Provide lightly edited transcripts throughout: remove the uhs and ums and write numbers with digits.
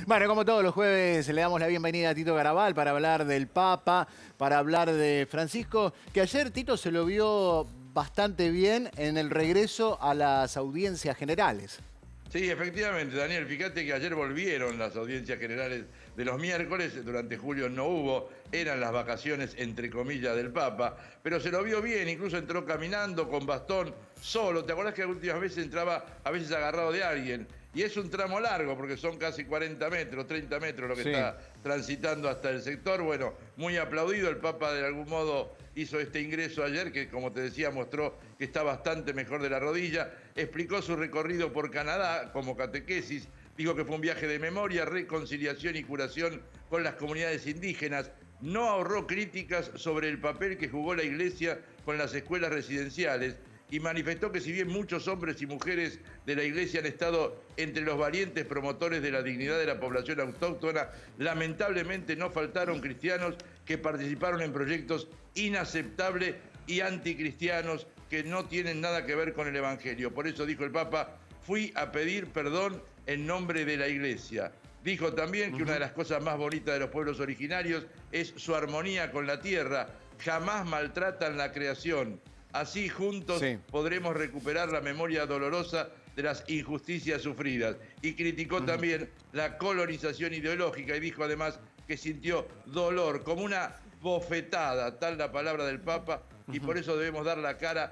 Bueno, como todos los jueves, le damos la bienvenida a Tito Garabal para hablar del Papa, para hablar de Francisco, que ayer Tito se lo vio bastante bien en el regreso a las audiencias generales. Sí, efectivamente, Daniel, fíjate que ayer volvieron las audiencias generales de los miércoles, durante julio no hubo, eran las vacaciones entre comillas del Papa, pero se lo vio bien, incluso entró caminando con bastón, solo. ¿Te acordás que últimas veces entraba a veces agarrado de alguien? Y es un tramo largo, porque son casi 40 metros, 30 metros lo que está transitando hasta el sector. Bueno, muy aplaudido. El Papa de algún modo hizo este ingreso ayer, que como te decía, mostró que está bastante mejor de la rodilla. Explicó su recorrido por Canadá como catequesis. Dijo que fue un viaje de memoria, reconciliación y curación con las comunidades indígenas. No ahorró críticas sobre el papel que jugó la Iglesia con las escuelas residenciales y manifestó que si bien muchos hombres y mujeres de la Iglesia han estado entre los valientes promotores de la dignidad de la población autóctona, lamentablemente no faltaron cristianos que participaron en proyectos inaceptables y anticristianos que no tienen nada que ver con el Evangelio. Por eso dijo el Papa: fui a pedir perdón en nombre de la Iglesia. Dijo también que una de las cosas más bonitas de los pueblos originarios es su armonía con la tierra. Jamás maltratan la creación. Así juntos podremos recuperar la memoria dolorosa de las injusticias sufridas. Y criticó también la colonización ideológica y dijo además que sintió dolor, como una bofetada, tal la palabra del Papa, y por eso debemos dar la cara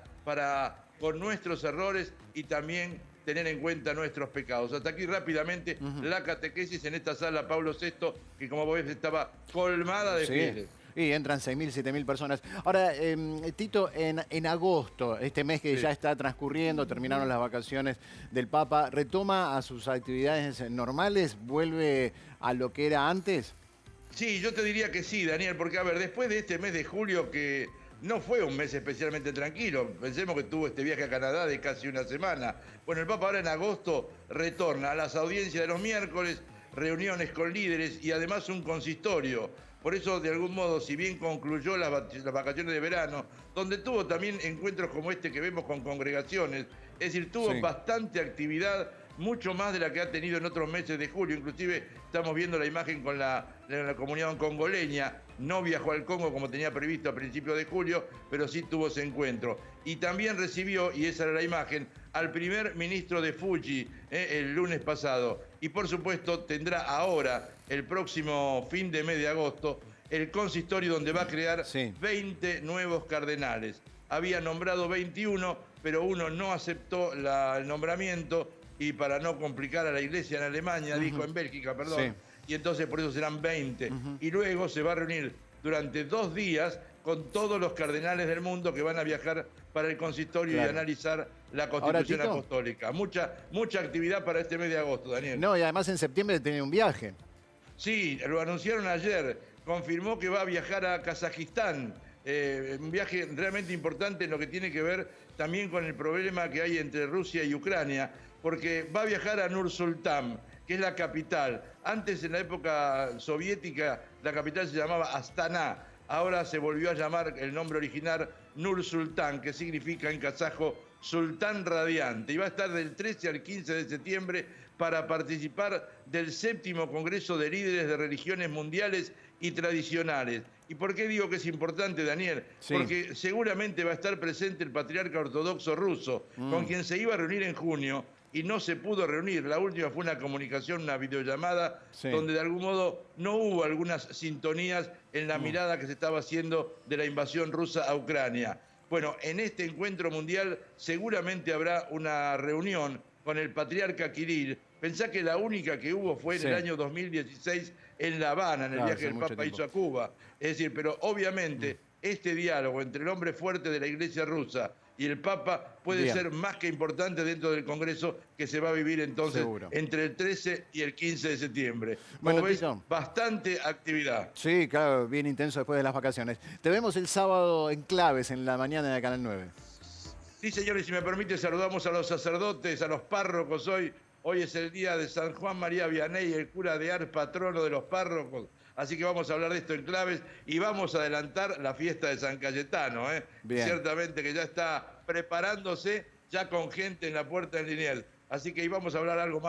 con nuestros errores y también tener en cuenta nuestros pecados. Hasta aquí rápidamente la catequesis en esta sala Pablo VI, que como ves estaba colmada de fieles. Y entran 6.000, 7.000 personas. Ahora, Tito, en agosto, este mes que ya está transcurriendo, terminaron las vacaciones del Papa, ¿retoma a sus actividades normales? ¿Vuelve a lo que era antes? Sí, yo te diría que sí, Daniel, porque a ver, después de este mes de julio que no fue un mes especialmente tranquilo, pensemos que tuvo este viaje a Canadá de casi una semana. Bueno, el Papa ahora en agosto retorna a las audiencias de los miércoles, reuniones con líderes y además un consistorio. Por eso, de algún modo, si bien concluyó las vacaciones de verano, donde tuvo también encuentros como este que vemos con congregaciones, es decir, tuvo bastante actividad, mucho más de la que ha tenido en otros meses de julio. Inclusive estamos viendo la imagen con la comunidad congoleña. No viajó al Congo como tenía previsto a principios de julio, pero sí tuvo ese encuentro. Y también recibió, y esa era la imagen, al primer ministro de Fuji el lunes pasado. Y por supuesto tendrá ahora, el próximo fin de mes de agosto, el consistorio donde va a crear 20 nuevos cardenales. Había nombrado 21, pero uno no aceptó el nombramiento, y para no complicar a la Iglesia en Alemania, dijo en Bélgica, perdón, y entonces por eso serán 20. Y luego se va a reunir durante 2 días con todos los cardenales del mundo que van a viajar para el consistorio y analizar la Constitución Apostólica. Mucha actividad para este mes de agosto, Daniel. No, y además en septiembre tiene un viaje. Sí, lo anunciaron ayer. Confirmó que va a viajar a Kazajistán. Un viaje realmente importante en lo que tiene que ver también con el problema que hay entre Rusia y Ucrania, porque va a viajar a Nur-Sultán, que es la capital. Antes, en la época soviética, la capital se llamaba Astana. Ahora se volvió a llamar el nombre original Nur-Sultán, que significa en kazajo Sultán Radiante. Y va a estar del 13 al 15 de septiembre para participar del 7º Congreso de Líderes de Religiones Mundiales y Tradicionales. ¿Y por qué digo que es importante, Daniel? Porque seguramente va a estar presente el patriarca ortodoxo ruso, con quien se iba a reunir en junio y no se pudo reunir. La última fue una comunicación, una videollamada, donde de algún modo no hubo algunas sintonías en la mirada que se estaba haciendo de la invasión rusa a Ucrania. Bueno, en este encuentro mundial seguramente habrá una reunión con el patriarca Kirill. Pensá que la única que hubo fue en el año 2016 en La Habana, en el viaje que el Papa hizo a Cuba. Es decir, pero obviamente este diálogo entre el hombre fuerte de la Iglesia rusa y el Papa puede ser más que importante dentro del Congreso que se va a vivir entonces entre el 13 y el 15 de septiembre. Como ves, bastante actividad. Sí, claro, bien intenso después de las vacaciones. Te vemos el sábado en Claves, en la mañana de Canal 9. Sí, señores, si me permite, saludamos a los sacerdotes, a los párrocos hoy. Hoy es el día de San Juan María Vianney, el cura de Ars, patrono de los párrocos. Así que vamos a hablar de esto en Claves y vamos a adelantar la fiesta de San Cayetano. Ciertamente que ya está preparándose, ya con gente en la puerta del Liniers. Así que ahí vamos a hablar algo más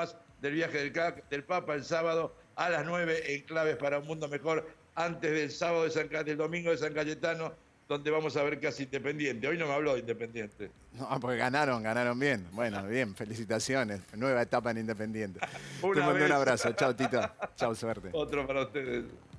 del viaje del Papa el sábado a las 9 en Claves para un Mundo Mejor, antes del sábado del domingo de San Cayetano, donde vamos a ver casi Independiente. Hoy no me habló de Independiente. No, porque ganaron bien. Bueno, bien, felicitaciones. Nueva etapa en Independiente. Te mando un abrazo. Chao, Tito. Chao, suerte. Otro para ustedes.